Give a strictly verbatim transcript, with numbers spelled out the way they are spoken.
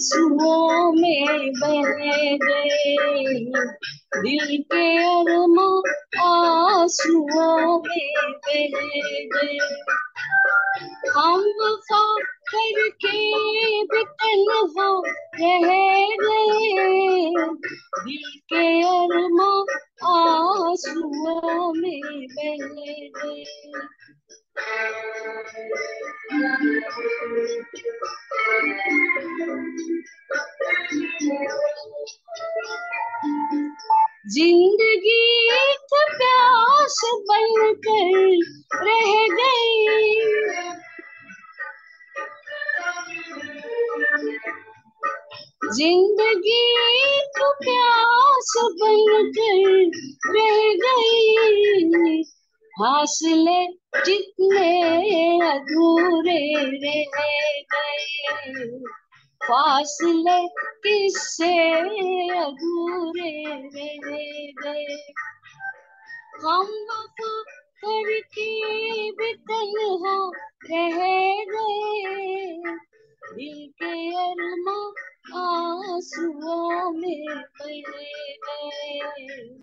आंसुओं में बह गए, दिल के अरमां आंसुओं में बह गए। हम वफा करके भी तन्हा रह गए, दिल के अरमां आंसुओं में बह गए। जिंदगी एक प्यास बनकर रह गई, जिंदगी एक प्यास बनकर रह गई। फासले जितने अधूरे रह गए, फासले किससे अधूरे रह गए। हम वफा करके भी तन्हा रह गए, दिल के अरमां आंसुओं में बह गए।